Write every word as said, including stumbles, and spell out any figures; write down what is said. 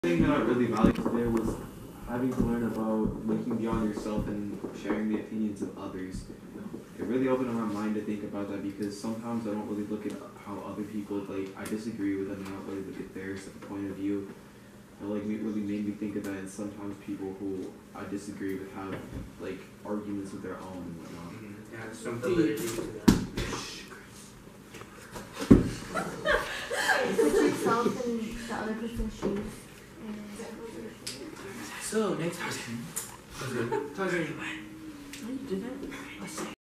thing that I really valued today was having to learn about looking beyond yourself and sharing the opinions of others. It really opened my mind to think about that because sometimes I don't really look at how other people, like, I disagree with them and I don't really look at their point of view. It like it really made me think of that, and sometimes people who I disagree with have like arguments of their own and whatnot. Mm-hmm. Yeah, some validity to that. Put yourself in the other person's shoes. So, next question. Why you do that?